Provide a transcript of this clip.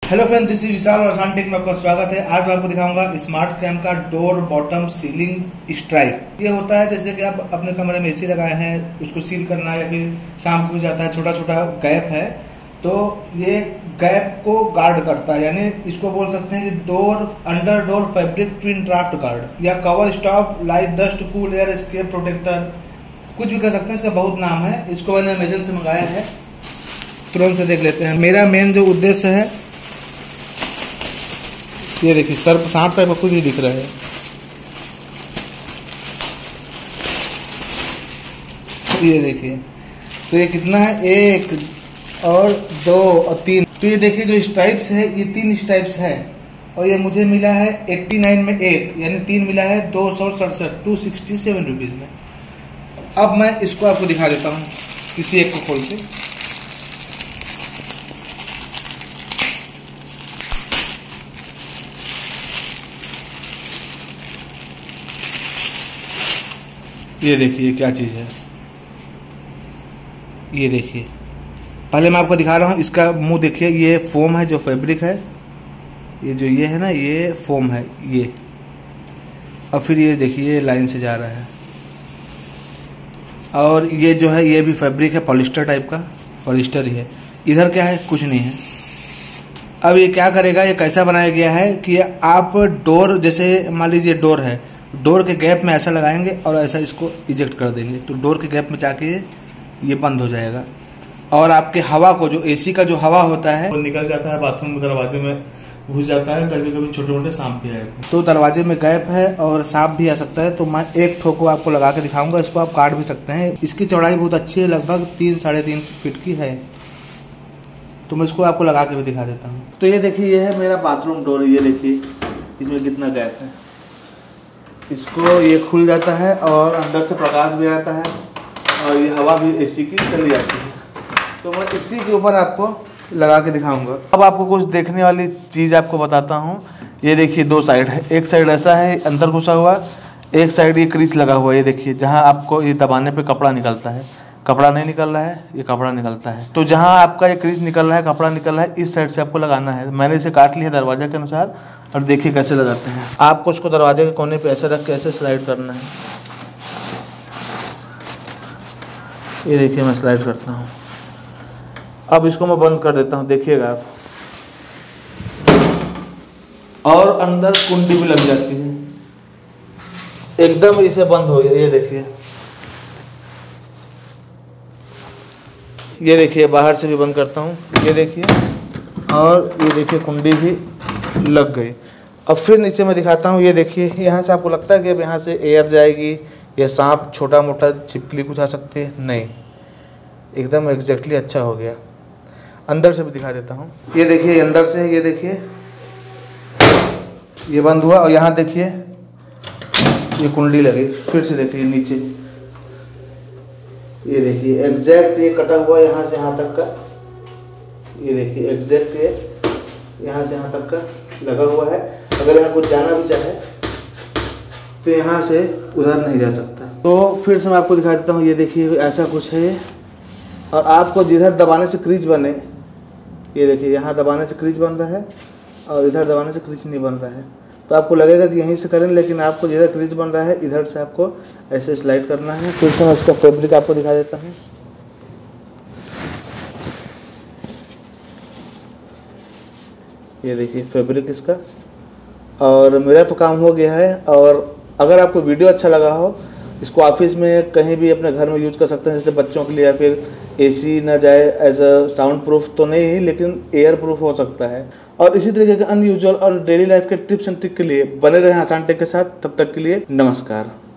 Hello friend, this is Vishal और आसान take में आपका स्वागत है। आज मैं आपको दिखाऊंगा स्मार्ट फैन का डोर बॉटम सीलिंग स्ट्राइप। ये होता है जैसे कि आप अपने कमरे में एसी लगाए हैं, उसको सील करना है या फिर शाम को जाता है, छोटा छोटा गैप है तो ये गैप को गार्ड करता है। यानी इसको बोल सकते हैं कि door under door fabric twin draft guard या cover stop light dust cool air escape protector, कुछ भी कह सकते हैं। इसका बहुत नाम है। इसको मैंने अमेजन से मंगाया है। तुरंत से देख लेते हैं। मेरा मेन जो उद्देश्य है, ये देखिए सर्प सांप टाइप का कुछ ही दिख रहा है। ये देखिए, तो ये कितना है, 1 और 2 और 3। तो ये देखिए जो स्ट्राइप्स है, ये 3 स्ट्राइप्स है और ये मुझे मिला है 89 में 1, यानी 3 मिला है 267 267 रुपीज में। अब मैं इसको आपको दिखा देता हूँ किसी एक को खोल के। ये देखिए क्या चीज़ है। ये देखिए, पहले मैं आपको दिखा रहा हूँ इसका मुंह। देखिए ये फोम है, जो फैब्रिक है, ये जो ये है ना, ये फोम है ये। और फिर ये देखिए ये लाइन से जा रहा है। और ये जो है ये भी फैब्रिक है, पॉलिस्टर टाइप का, पॉलिस्टर ही है। इधर क्या है, कुछ नहीं है। अब ये क्या करेगा, ये कैसा बनाया गया है कि आप डोर, जैसे मान लीजिए डोर है, डोर के गैप में ऐसा लगाएंगे और ऐसा इसको इजेक्ट कर देंगे तो डोर के गैप में जाके ये बंद हो जाएगा। और आपके हवा को, जो एसी का जो हवा होता है, वो निकल जाता है, बाथरूम के दरवाजे में घुस जाता है। कभी कभी छोटे मोटे सांप भी आए तो दरवाजे में गैप है और सांप भी आ सकता है। तो मैं एक ठोको आपको लगा के दिखाऊंगा। इसको आप काट भी सकते हैं। इसकी चौड़ाई बहुत अच्छी है, लगभग 3 साढ़े 3 फीट की है। तो मैं इसको आपको लगा के भी दिखा देता हूँ। तो ये देखिए, ये है मेरा बाथरूम डोर। ये देखिए इसमें कितना गैप है। इसको ये खुल जाता है और अंदर से प्रकाश भी आता है और ये हवा भी एसी की चली जाती है। तो मैं इसी के ऊपर आपको लगा के दिखाऊंगा। अब आपको कुछ देखने वाली चीज़ आपको बताता हूँ। ये देखिए 2 साइड है। एक साइड ऐसा है अंदर घुसा हुआ, एक साइड ये क्रीज लगा हुआ है। ये देखिए, जहाँ आपको ये दबाने पे कपड़ा निकलता है, कपड़ा नहीं निकल रहा है, ये कपड़ा निकलता है। तो जहाँ आपका ये क्रीज निकल रहा है, कपड़ा निकल रहा है, इस साइड से आपको लगाना है। मैंने इसे काट लिया दरवाजे के अनुसार और देखिए कैसे लगाते हैं। आपको उसको दरवाजे के कोने पे ऐसे रख के ऐसे स्लाइड करना है। ये देखिए मैं स्लाइड करता हूँ। अब इसको मैं बंद कर देता हूँ, देखिएगा आप। और अंदर कुंडी भी लग जाती है, एकदम इसे बंद हो गया। ये देखिए, ये देखिए बाहर से भी बंद करता हूँ। ये देखिए, और ये देखिए कुंडी भी लग गई। अब फिर नीचे मैं दिखाता हूँ। ये देखिए, यहाँ से आपको लगता है कि अब यहाँ से एयर जाएगी या सांप छोटा मोटा छिपकली कुछ आ सकती है, नहीं, एकदम एग्जैक्टली अच्छा हो गया। अंदर से भी दिखा देता हूँ। ये देखिए अंदर से, ये देखिए ये बंद हुआ और यहाँ देखिए ये कुंडी लगी। फिर से देखिए नीचे, ये देखिए एग्जैक्ट ये कटा हुआ यहाँ से यहाँ तक का। ये देखिए एग्जैक्ट ये यहाँ से यहाँ तक का लगा हुआ है। अगर यहाँ कुछ जाना भी चाहे तो यहाँ से उधर नहीं जा सकता। तो फिर से मैं आपको दिखा देता हूँ। ये देखिए ऐसा कुछ है। और आपको जिधर दबाने से क्रीज बने, ये देखिए यहाँ दबाने से क्रीज बन रहा है और इधर दबाने से क्रीज नहीं बन रहा है। तो आपको लगेगा कि यहीं से करें, लेकिन आपको जिधर क्रीज बन रहा है इधर से आपको ऐसे स्लाइड करना है। फिर से मैं उसका फैब्रिक आपको दिखा देता हूँ। ये देखिए फैब्रिक इसका। और मेरा तो काम हो गया है। और अगर आपको वीडियो अच्छा लगा हो, इसको ऑफिस में कहीं भी अपने घर में यूज कर सकते हैं, जैसे बच्चों के लिए, या फिर एसी ना जाए, एज अ साउंड प्रूफ तो नहीं लेकिन एयर प्रूफ हो सकता है। और इसी तरीके के अनयूजुअल और डेली लाइफ के टिप्स एंड ट्रिक के लिए बने रहे आसान टेक के साथ। तब तक के लिए नमस्कार।